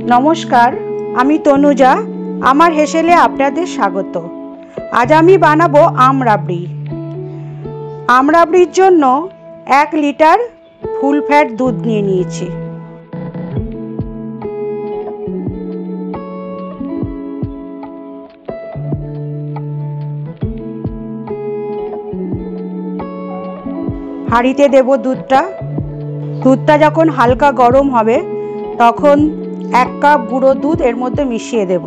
নমস্কার, আমি তনুজা। আমার হেসেলে আপনাদের স্বাগত। আজ আমি বানাবো আম রাবড়ি। আম রাবড়ির জন্য 1 লিটার ফুল ফ্যাট দুধ নিয়ে নিয়েছি। হাঁড়িতে দেব দুধটা যখন হালকা গরম হবে তখন 1 কাপ গুঁড়ো দুধ এর মধ্যে মিশিয়ে দেব।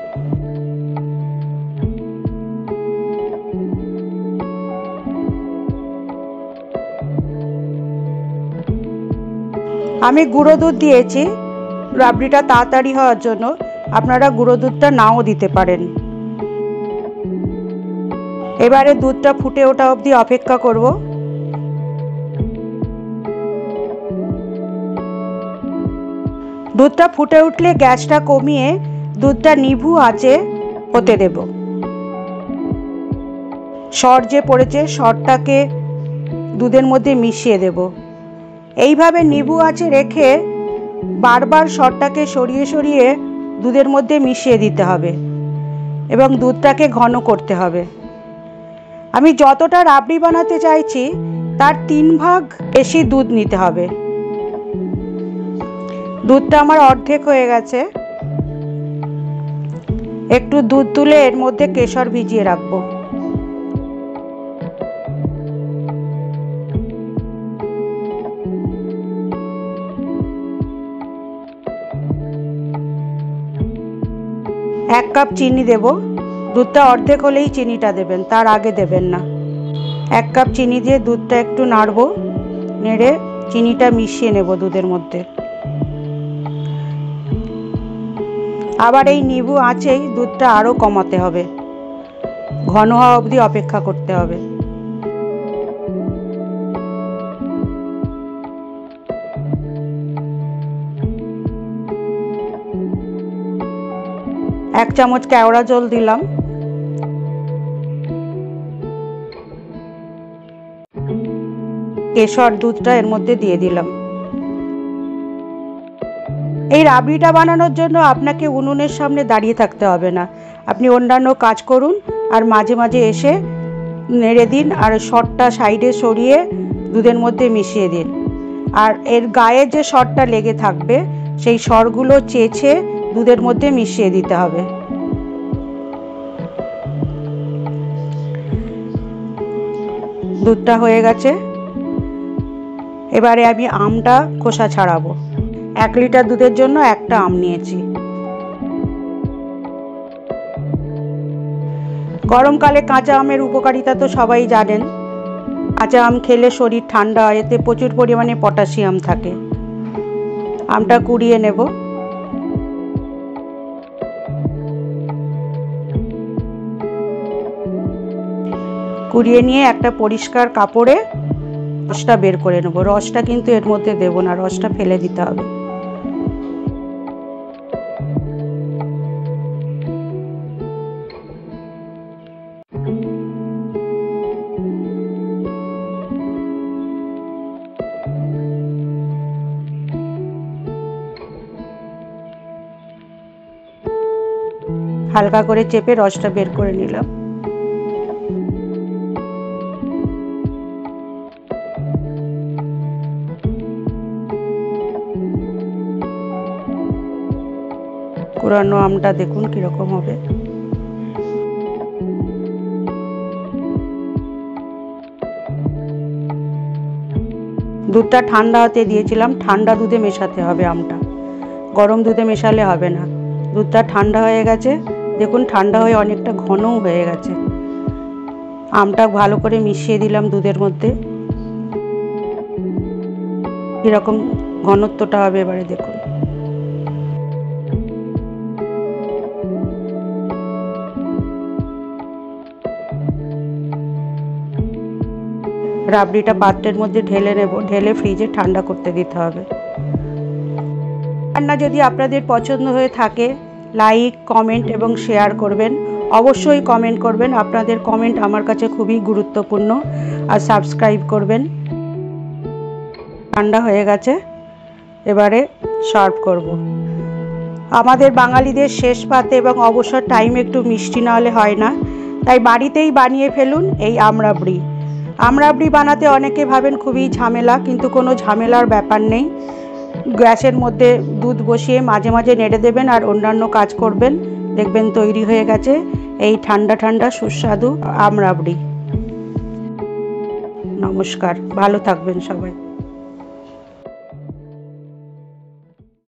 আমি গুঁড়ো দুধ দিয়েছি রাবড়িটা তাড়াতাড়ি হওয়ার জন্য। আপনারা গুঁড়ো দুধটা নাও দিতে পারেন। এবারে দুধটা ফুটে ওঠা অবধি অপেক্ষা করব। দুধটা ফুটে উঠলে গ্যাসটা কমিয়ে দুধটা নিভু আঁচে হতে দেব। সর যে পড়েছে সরটাকে দুধের মধ্যে মিশিয়ে দেব। এইভাবে নিভু আঁচে রেখে বারবার সরটাকে সরিয়ে সরিয়ে দুধের মধ্যে মিশিয়ে দিতে হবে এবং দুধটাকে ঘন করতে হবে। আমি যতটা রাবড়ি বানাতে চাইছি তার 3 ভাগ বেশি দুধ নিতে হবে। দুধটা আমার অর্ধেক হয়ে গেছে। একটু দুধ তুলে এর মধ্যে কেশর ভিজিয়ে রাখবো। এক কাপ চিনি দেব। দুধটা অর্ধেক হলেই চিনিটা দেবেন, তার আগে দেবেন না। 1 কাপ চিনি দিয়ে দুধটা একটু নাড়বো। নেড়ে চিনিটা মিশিয়ে নেব দুধের মধ্যে। আবার এই নিভু আঁচেই দুধটা আরো কমাতে হবে। ঘন হওয়া অবধি অপেক্ষা করতে হবে। এক চামচ কেওড়া জল দিলাম। কেশর দুধটা এর মধ্যে দিয়ে দিলাম। এই রাবড়িটা বানানোর জন্য আপনাকে উনুনের সামনে দাঁড়িয়ে থাকতে হবে না। আপনি অন্যান্য কাজ করুন আর মাঝে মাঝে এসে নেড়ে দিন আর সরটা সাইডে সরিয়ে দুধের মধ্যে মিশিয়ে দিন। আর এর গায়ে যে সরটা লেগে থাকবে সেই সরগুলো চেঁচে দুধের মধ্যে মিশিয়ে দিতে হবে। দুধটা হয়ে গেছে। এবারে আমি আমটা খোসা ছাড়াবো। 1 লিটার দুধের জন্য একটা আম নিয়েছি। গরমকালে কাঁচা আমের উপকারিতা তো সবাই জানেন। কাঁচা আম খেলে শরীর ঠান্ডা হয়, এতে প্রচুর পরিমাণে পটাশিয়াম থাকে। আমটা কুড়িয়ে নেব। কুড়িয়ে নিয়ে একটা পরিষ্কার কাপড়ে রসটা বের করে নেব। রসটা কিন্তু এর মধ্যে দেব না, রসটা ফেলে দিতে হবে। হালকা করে চেপে রসটা বের করে নিলাম। কুড়ানো আমটা দেখুন কিরকম হবে। দুধটা ঠান্ডা হতে দিয়েছিলাম। ঠান্ডা দুধে মেশাতে হবে আমটা, গরম দুধে মেশালে হবে না। দুধটা ঠান্ডা হয়ে গেছে, দেখুন ঠান্ডা হয়ে অনেকটা ঘনও হয়ে গেছে। আমটা ভালো করে মিশিয়ে দিলাম দুধের মধ্যে। এরকম ঘনত্বটা হবে এবারে দেখুন। রাবড়িটা পাত্রের মধ্যে ঢেলে নেব। ঢেলে ফ্রিজে ঠান্ডা করতে দিতে হবে। রান্না যদি আপনাদের পছন্দ হয়ে থাকে লাইক, কমেন্ট এবং শেয়ার করবেন। অবশ্যই কমেন্ট করবেন। আপনাদের কমেন্ট আমার কাছে খুবই গুরুত্বপূর্ণ। আর সাবস্ক্রাইব করবেন। ঠান্ডা হয়ে গেছে, এবারে সার্ভ করব। আমাদের বাঙালিদের শেষ পাতে এবং অবসর টাইমে একটু মিষ্টি না হলে হয় না, তাই বাড়িতেই বানিয়ে ফেলুন এই আমরাবড়ি। আমরাবড়ি বানাতে অনেকে ভাবেন খুবই ঝামেলা, কিন্তু কোনো ঝামেলার ব্যাপার নেই। গ্যাসের মধ্যে দুধ বসিয়ে মাঝে মাঝে নেড়ে দেবেন আর অন্যান্য কাজ করবেন, দেখবেন তৈরি হয়ে গেছে এই ঠান্ডা ঠান্ডা সুস্বাদু আমরাবড়ি। নমস্কার, ভালো থাকবেন সবাই।